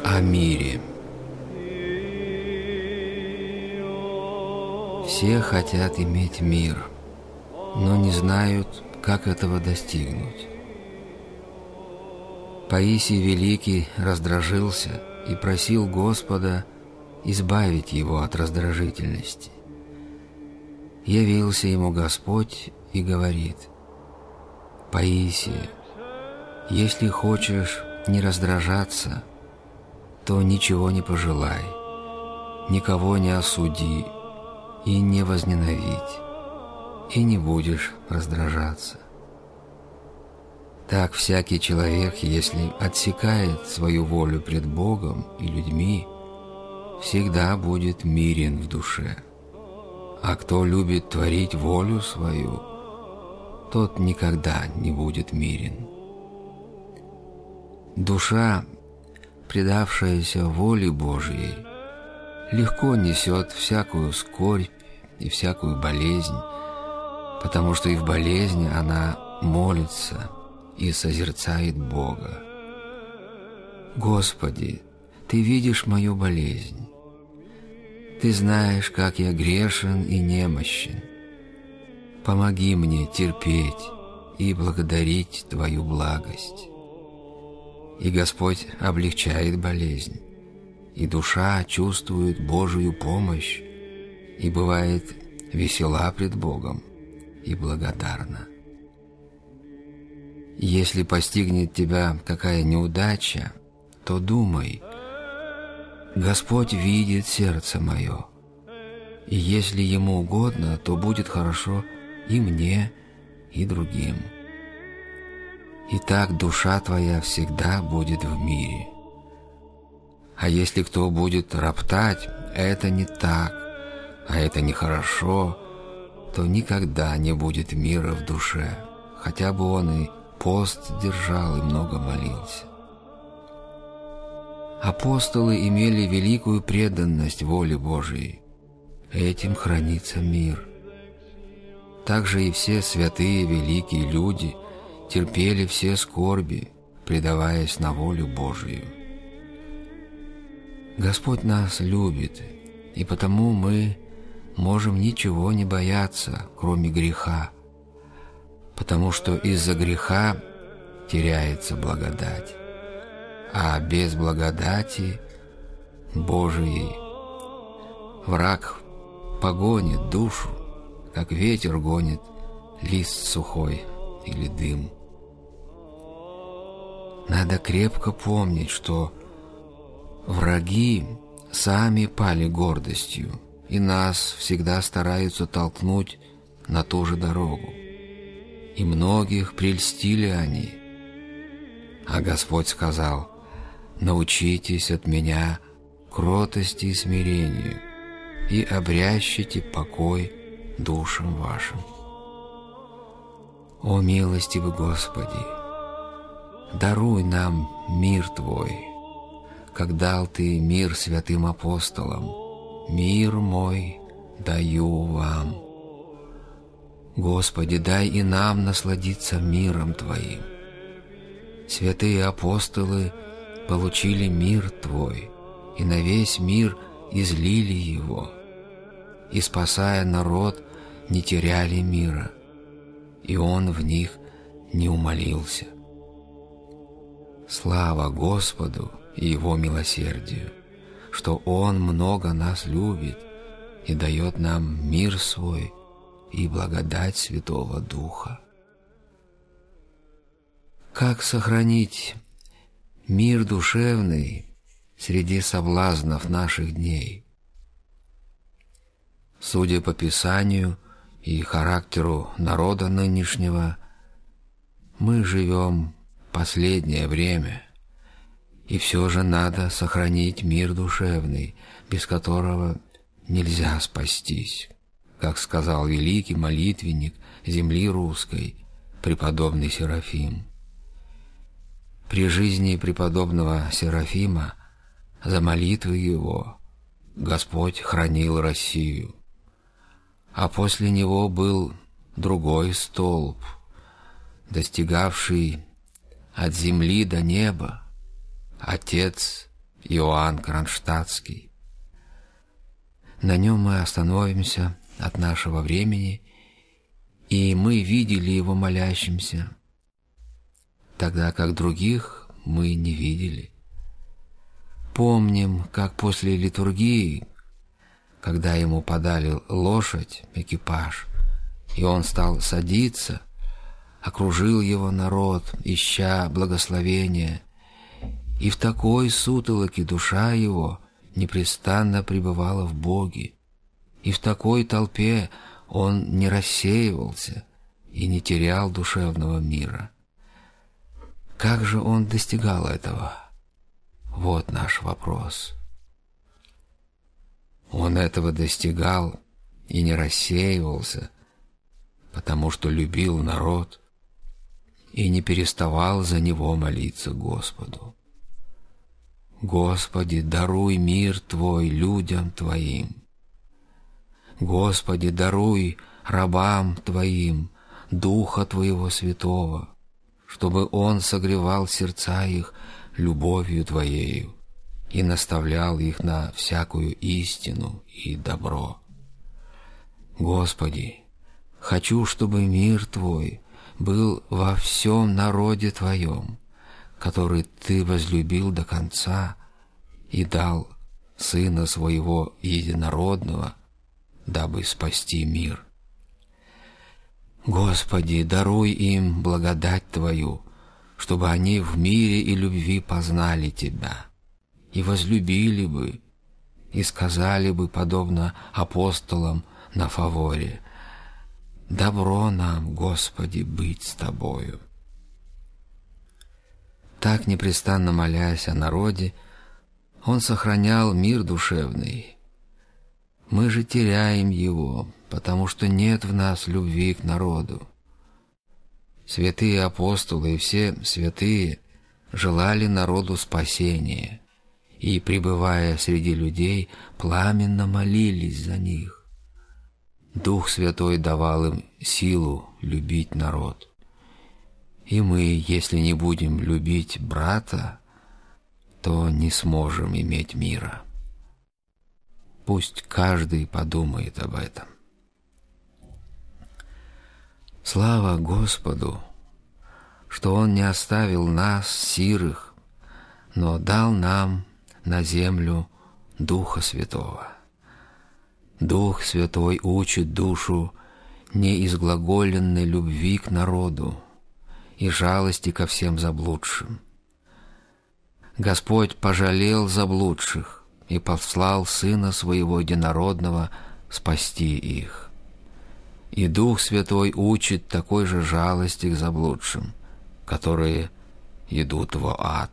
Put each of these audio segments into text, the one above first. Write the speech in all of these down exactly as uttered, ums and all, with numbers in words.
О мире. Все хотят иметь мир, но не знают, как этого достигнуть. Паисий Великий раздражился и просил Господа избавить его от раздражительности. Явился ему Господь и говорит: «Паисий, если хочешь не раздражаться, то ничего не пожелай, никого не осуди и не возненавидь, и не будешь раздражаться». Так всякий человек, если отсекает свою волю пред Богом и людьми, всегда будет мирен в душе. А кто любит творить волю свою, тот никогда не будет мирен. Душа, предавшаяся воле Божией, легко несет всякую скорбь и всякую болезнь, потому что и в болезни она молится и созерцает Бога. «Господи, Ты видишь мою болезнь. Ты знаешь, как я грешен и немощен. Помоги мне терпеть и благодарить Твою благость». И Господь облегчает болезнь, и душа чувствует Божию помощь, и бывает весела пред Богом и благодарна. Если постигнет тебя какая неудача, то думай: Господь видит сердце мое, и если Ему угодно, то будет хорошо и мне, и другим. И так душа твоя всегда будет в мире. А если кто будет роптать: это не так, а это нехорошо, то никогда не будет мира в душе, хотя бы он и пост держал и много молился. Апостолы имели великую преданность воле Божией. Этим хранится мир. Также и все святые великие люди терпели все скорби, предаваясь на волю Божию. Господь нас любит, и потому мы можем ничего не бояться, кроме греха, потому что из-за греха теряется благодать, а без благодати Божией враг погонит душу, как ветер гонит лист сухой или дым. Надо крепко помнить, что враги сами пали гордостью, и нас всегда стараются толкнуть на ту же дорогу. И многих прельстили они. А Господь сказал: «Научитесь от Меня кротости и смирению, и обрящите покой душам вашим». О милостивый Господи, даруй нам мир Твой, как дал Ты мир святым апостолам. Мир мой даю вам. Господи, дай и нам насладиться миром Твоим. Святые апостолы получили мир Твой, и на весь мир излили его, и, спасая народ, не теряли мира, и Он в них не умолился. Слава Господу и Его милосердию, что Он много нас любит и дает нам мир свой и благодать Святого Духа. Как сохранить мир душевный среди соблазнов наших дней? Судя по Писанию и характеру народа нынешнего, мы живем последнее время, и все же надо сохранить мир душевный, без которого нельзя спастись, как сказал великий молитвенник земли русской, преподобный Серафим. При жизни преподобного Серафима за молитвы его Господь хранил Россию, а после него был другой столб, достигавший от земли до неба, Отец Иоанн Кронштадтский. На нем мы остановимся от нашего времени, и мы видели его молящимся, тогда как других мы не видели. Помним, как после литургии, когда ему подали лошадь, экипаж, и он стал садиться, окружил его народ, ища благословения, и в такой сутолоке душа его непрестанно пребывала в Боге, и в такой толпе он не рассеивался и не терял душевного мира. Как же он достигал этого? Вот наш вопрос. Он этого достигал и не рассеивался, потому что любил народ и не переставал за него молиться Господу. Господи, даруй мир Твой людям Твоим. Господи, даруй рабам Твоим Духа Твоего Святого, чтобы Он согревал сердца их любовью Твоею и наставлял их на всякую истину и добро. Господи, хочу, чтобы мир Твой был во всем народе Твоем, который Ты возлюбил до конца и дал Сына Своего Единородного, дабы спасти мир. Господи, даруй им благодать Твою, чтобы они в мире и любви познали Тебя и возлюбили бы, и сказали бы, подобно апостолам на Фаворе: «Добро нам, Господи, быть с Тобою». Так, непрестанно молясь о народе, он сохранял мир душевный. Мы же теряем его, потому что нет в нас любви к народу. Святые апостолы и все святые желали народу спасения и, пребывая среди людей, пламенно молились за них. Дух Святой давал им силу любить народ. И мы, если не будем любить брата, то не сможем иметь мира. Пусть каждый подумает об этом. Слава Господу, что Он не оставил нас, сирых, но дал нам на землю Духа Святого. Дух Святой учит душу неизглаголенной любви к народу и жалости ко всем заблудшим. Господь пожалел заблудших и послал Сына Своего Единородного спасти их. И Дух Святой учит такой же жалости к заблудшим, которые идут в ад.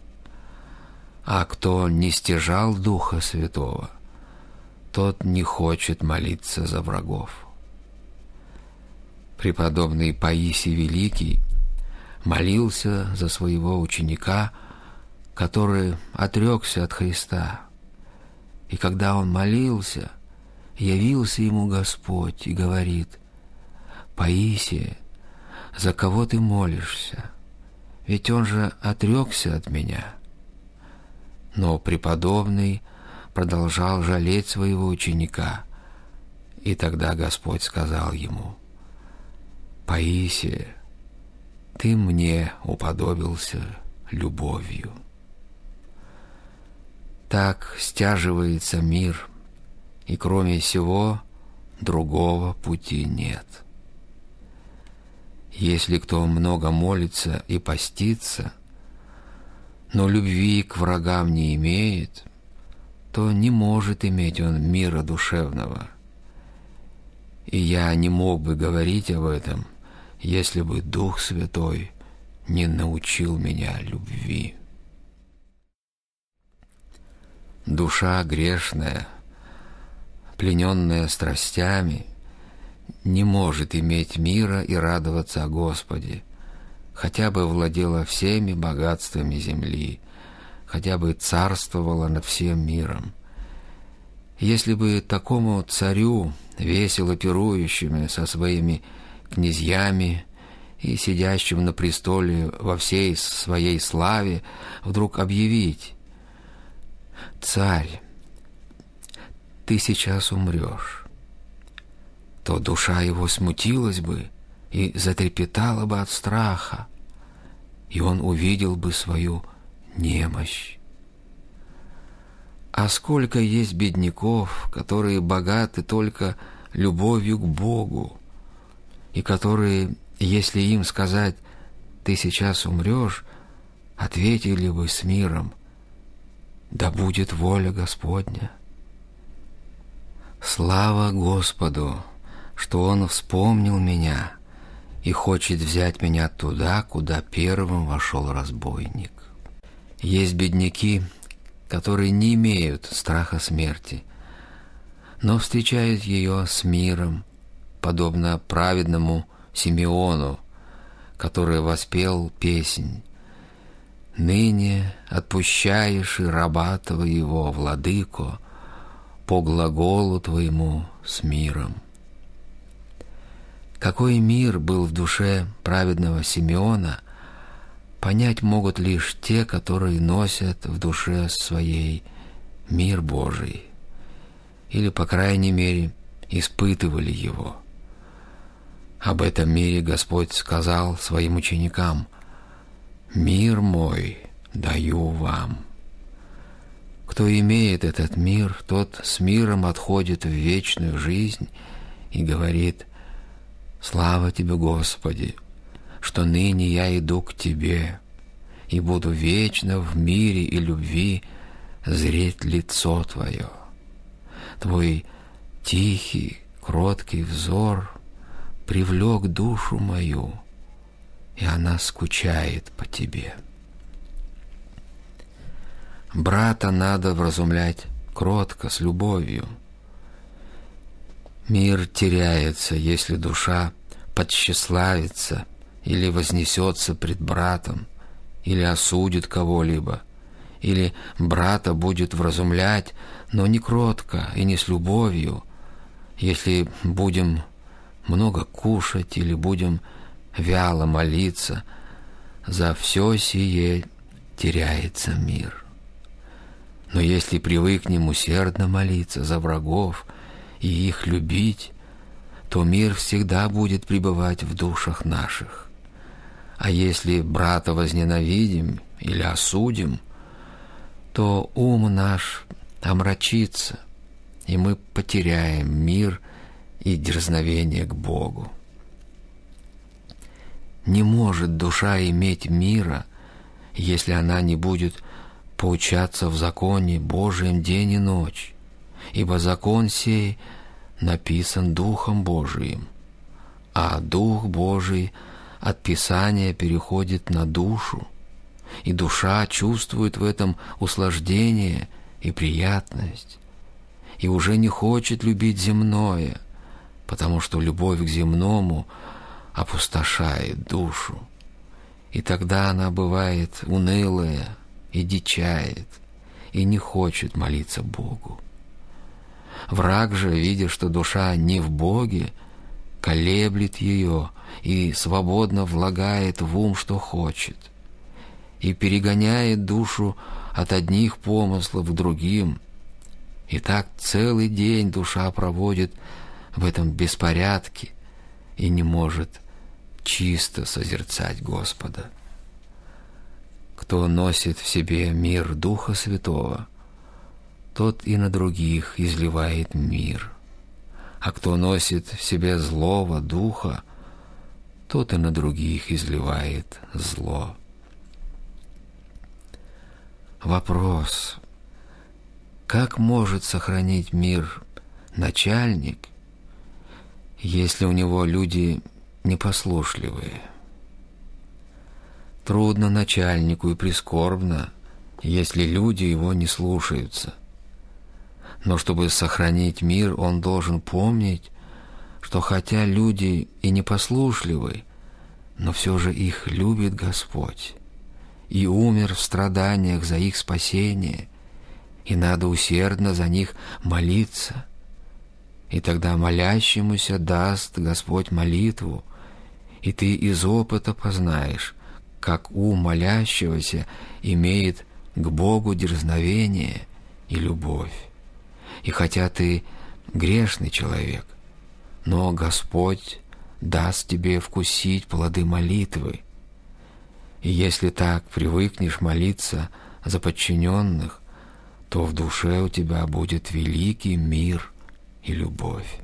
А кто не стяжал Духа Святого, тот не хочет молиться за врагов. Преподобный Паисий Великий молился за своего ученика, который отрекся от Христа. И когда он молился, явился ему Господь и говорит: «Паисий, за кого ты молишься? Ведь он же отрекся от меня». Но преподобный продолжал жалеть своего ученика, и тогда Господь сказал ему: «Паисий, ты мне уподобился любовью». Так стяживается мир, и кроме сего другого пути нет. Если кто много молится и постится, но любви к врагам не имеет, то не может иметь он мира душевного. И я не мог бы говорить об этом, если бы Дух Святой не научил меня любви. Душа грешная, плененная страстями, не может иметь мира и радоваться о Господе, хотя бы владела всеми богатствами земли, хотя бы царствовала над всем миром. Если бы такому царю, весело пирующему со своими князьями и сидящим на престоле во всей своей славе, вдруг объявить: «Царь, ты сейчас умрешь», то душа его смутилась бы и затрепетала бы от страха, и он увидел бы свою немощь. А сколько есть бедняков, которые богаты только любовью к Богу, и которые, если им сказать «ты сейчас умрешь», ответили бы с миром «да будет воля Господня». Слава Господу, что Он вспомнил меня и хочет взять меня туда, куда первым вошел разбойник. Есть бедняки, которые не имеют страха смерти, но встречают ее с миром, подобно праведному Симеону, который воспел песнь: «Ныне отпущаешь и раба твоего, владыко, по глаголу твоему с миром». Какой мир был в душе праведного Симеона, понять могут лишь те, которые носят в душе своей мир Божий, или, по крайней мере, испытывали его. Об этом мире Господь сказал своим ученикам: «Мир мой даю вам». Кто имеет этот мир, тот с миром отходит в вечную жизнь и говорит: «Слава Тебе, Господи, что ныне я иду к Тебе и буду вечно в мире и любви зреть лицо Твое». Твой тихий, кроткий взор привлек душу мою, и она скучает по Тебе. Брата надо вразумлять кротко, с любовью. Мир теряется, если душа подтщеславится или вознесется пред братом, или осудит кого-либо, или брата будет вразумлять, но не кротко и не с любовью, если будем много кушать или будем вяло молиться, за все сие теряется мир. Но если привыкнем усердно молиться за врагов и их любить, то мир всегда будет пребывать в душах наших. А если брата возненавидим или осудим, то ум наш омрачится, и мы потеряем мир и дерзновение к Богу. Не может душа иметь мира, если она не будет поучаться в законе Божием день и ночь, ибо закон сей написан Духом Божиим, а Дух Божий от Писания переходит на душу, и душа чувствует в этом услаждение и приятность, и уже не хочет любить земное, потому что любовь к земному опустошает душу, и тогда она бывает унылая и дичает, и не хочет молиться Богу. Враг же, видя, что душа не в Боге, колеблет ее и свободно влагает в ум, что хочет, и перегоняет душу от одних помыслов к другим. И так целый день душа проводит в этом беспорядке и не может чисто созерцать Господа. Кто носит в себе мир Духа Святого, тот и на других изливает мир. А кто носит в себе злого духа, тот и на других изливает зло. Вопрос: как может сохранить мир начальник, если у него люди непослушливые? Трудно начальнику и прискорбно, если люди его не слушаются. Но чтобы сохранить мир, он должен помнить, что хотя люди и непослушливы, но все же их любит Господь и умер в страданиях за их спасение, и надо усердно за них молиться. И тогда молящемуся даст Господь молитву, и ты из опыта познаешь, как ум молящегося имеет к Богу дерзновение и любовь. И хотя ты грешный человек, но Господь даст тебе вкусить плоды молитвы. И если так привыкнешь молиться за подчиненных, то в душе у тебя будет великий мир и любовь.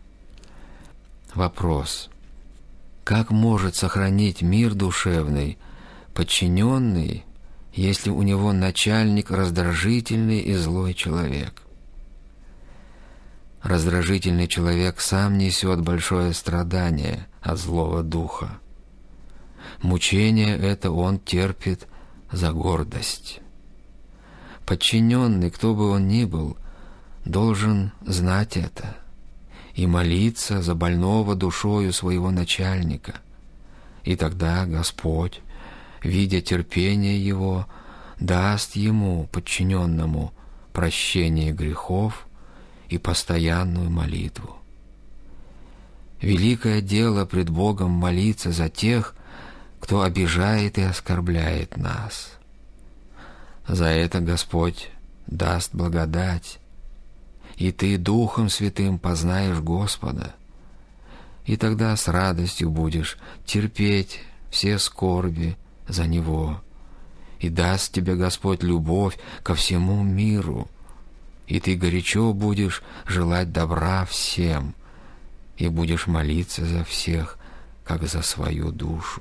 Вопрос. Как может сохранить мир душевный подчиненный, если у него начальник раздражительный и злой человек? Раздражительный человек сам несет большое страдание от злого духа. Мучение это он терпит за гордость. Подчиненный, кто бы он ни был, должен знать это и молиться за больного душою своего начальника. И тогда Господь, видя терпение его, даст ему, подчиненному, прощение грехов и постоянную молитву. Великое дело пред Богом молиться за тех, кто обижает и оскорбляет нас. За это Господь даст благодать, и ты Духом Святым познаешь Господа, и тогда с радостью будешь терпеть все скорби за Него, и даст тебе Господь любовь ко всему миру, и ты горячо будешь желать добра всем, и будешь молиться за всех, как за свою душу.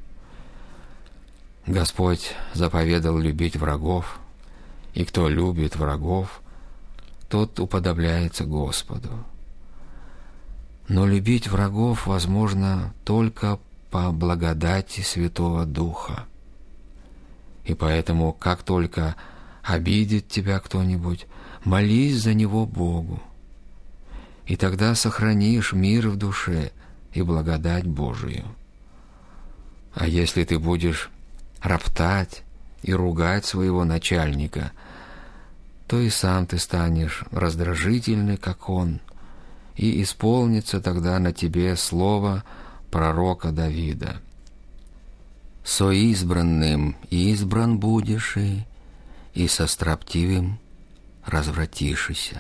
Господь заповедал любить врагов, и кто любит врагов, тот уподобляется Господу. Но любить врагов возможно только по благодати Святого Духа. И поэтому, как только обидит тебя кто-нибудь, молись за него Богу, и тогда сохранишь мир в душе и благодать Божию. А если ты будешь роптать и ругать своего начальника, то и сам ты станешь раздражительный, как он, и исполнится тогда на тебе слово пророка Давида: «Со избранным избран будешь, и, и со строптивым развратишься».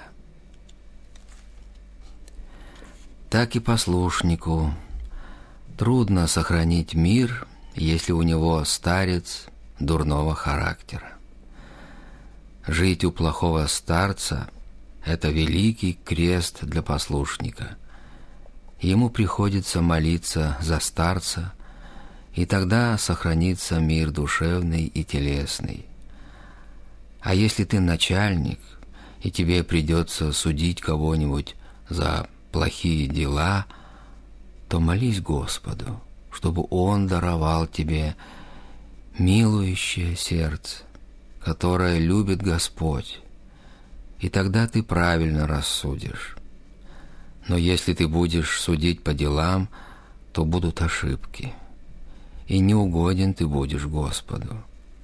Так и послушнику трудно сохранить мир, если у него старец дурного характера. Жить у плохого старца – это великий крест для послушника. Ему приходится молиться за старца, и тогда сохранится мир душевный и телесный. А если ты начальник, и тебе придется судить кого-нибудь за плохие дела, то молись Господу, чтобы Он даровал тебе милующее сердце, которое любит Господь, и тогда ты правильно рассудишь. Но если ты будешь судить по делам, то будут ошибки, и неугоден ты будешь Господу.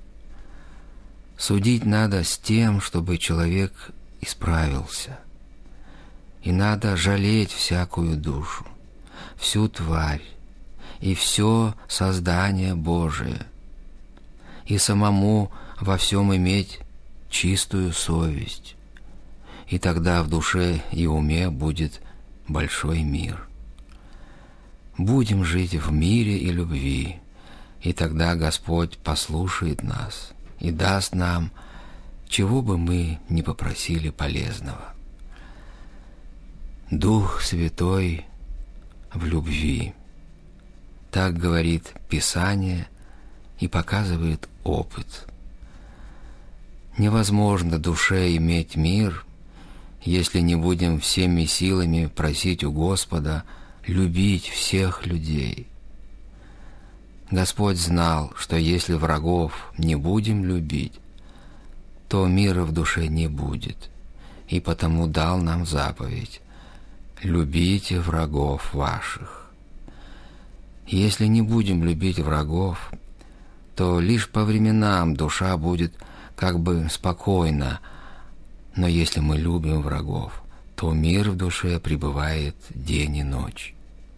Судить надо с тем, чтобы человек исправился, и надо жалеть всякую душу, всю тварь и все создание Божие, и самому во всем иметь чистую совесть, и тогда в душе и уме будет большой мир. Будем жить в мире и любви, и тогда Господь послушает нас и даст нам, чего бы мы ни попросили полезного. Дух Святой в любви. Так говорит Писание и показывает опыт. Невозможно душе иметь мир, если не будем всеми силами просить у Господа любить всех людей. Господь знал, что если врагов не будем любить, то мира в душе не будет, и потому дал нам заповедь: «Любите врагов ваших». Если не будем любить врагов, то лишь по временам душа будет как бы спокойна, но если мы любим врагов, то мир в душе пребывает день и ночь.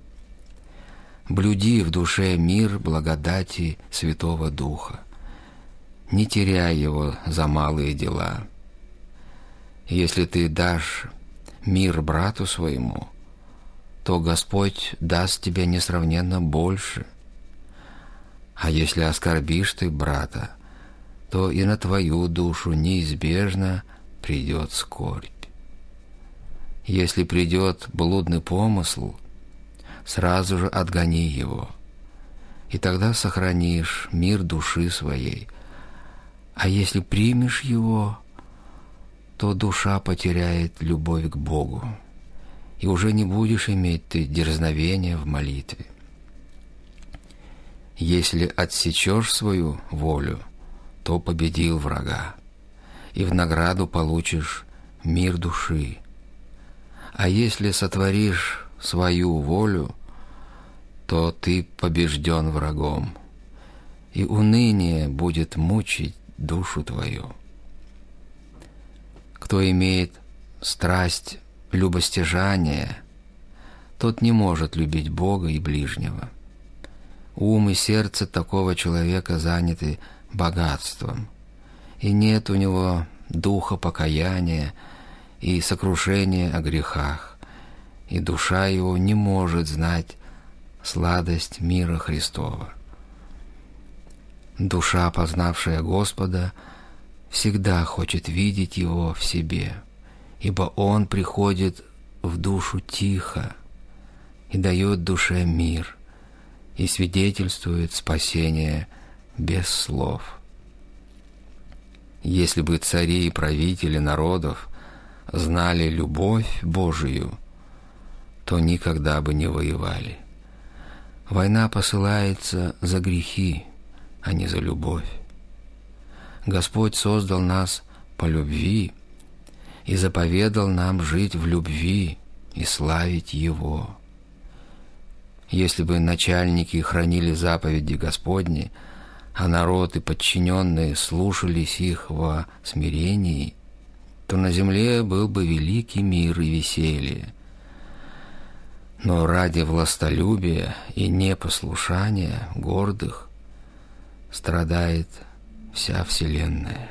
Блюди в душе мир благодати Святого Духа, не теряй его за малые дела. Если ты дашь мир брату своему, то Господь даст тебе несравненно больше. А если оскорбишь ты брата, то и на твою душу неизбежно придет скорбь. Если придет блудный помысл, сразу же отгони его, и тогда сохранишь мир души своей. А если примешь его, то душа потеряет любовь к Богу, и уже не будешь иметь ты дерзновения в молитве. Если отсечешь свою волю, то победил врага, и в награду получишь мир души. А если сотворишь свою волю, то ты побежден врагом, и уныние будет мучить душу твою. Кто имеет страсть любостяжания, тот не может любить Бога и ближнего. Ум и сердце такого человека заняты богатством, и нет у него духа покаяния и сокрушения о грехах, и душа его не может знать сладость мира Христова. Душа, познавшая Господа, всегда хочет видеть Его в себе, ибо Он приходит в душу тихо и дает душе мир, и свидетельствует спасение без слов. Если бы цари и правители народов знали любовь Божию, то никогда бы не воевали. Война посылается за грехи, а не за любовь. Господь создал нас по любви и заповедал нам жить в любви и славить Его. Если бы начальники хранили заповеди Господни, а народ и подчиненные слушались их во смирении, то на земле был бы великий мир и веселье. Но ради властолюбия и непослушания гордых страдает вся вселенная.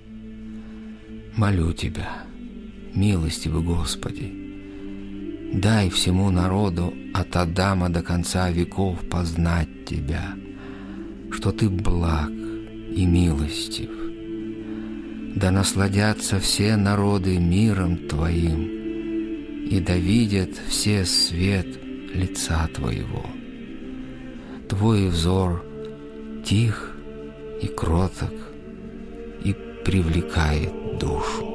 Молю Тебя, милостивый Господи, дай всему народу от Адама до конца веков познать Тебя, что Ты благ и милостив. Да насладятся все народы миром Твоим, и да видят все свет лица Твоего. Твой взор тих и кроток и привлекает душу.